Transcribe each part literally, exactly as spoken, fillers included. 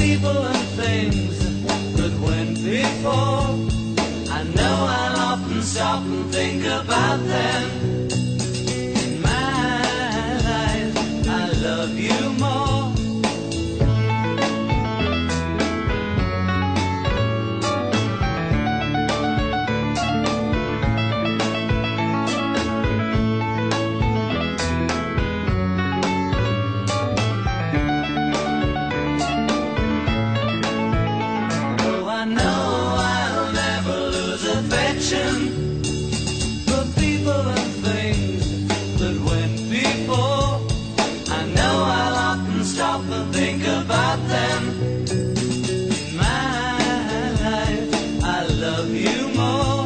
people and things that went before. I know I'll often stop and think about them. In my life, I love you more. For people and things that went before, I know I'll often stop and think about them. In my life, I love you more.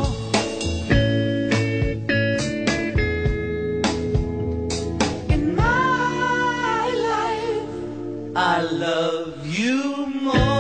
In my life, I love you more.